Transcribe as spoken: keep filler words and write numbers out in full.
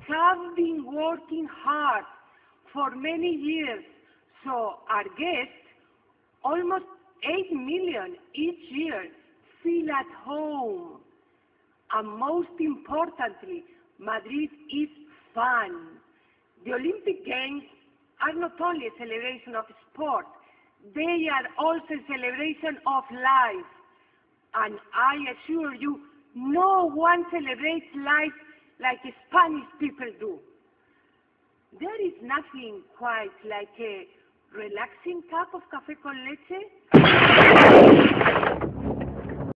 have been working hard for many years, so our guests, almost eight million each year, feel at home. And most importantly, Madrid is fun. The Olympic Games are not only a celebration of sport, they are also a celebration of life. And I assure you, no one celebrates life like Spanish people do. There is nothing quite like a relaxing cup of café con leche.